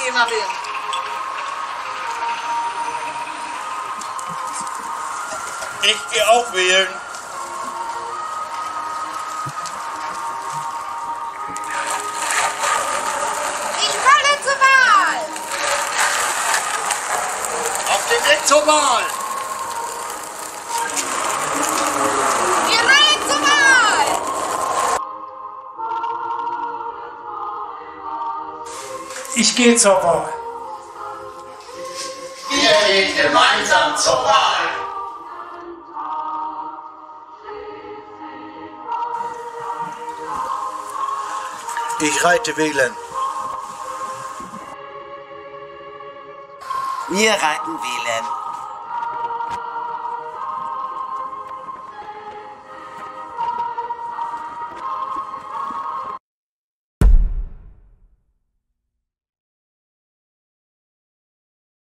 Arbeitnehmerin. Ich gehe auch wählen. Ich wolle zur Wahl. Auf den Weg zur Wahl. Wir wollen zur Wahl. Ich gehe zur Wahl. Wir gehen gemeinsam zur Wahl. Ich reite wählen. Wir reiten wählen.